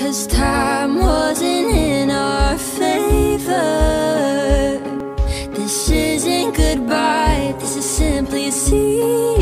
'cause time wasn't in our favor. This isn't goodbye, this is simply a scene.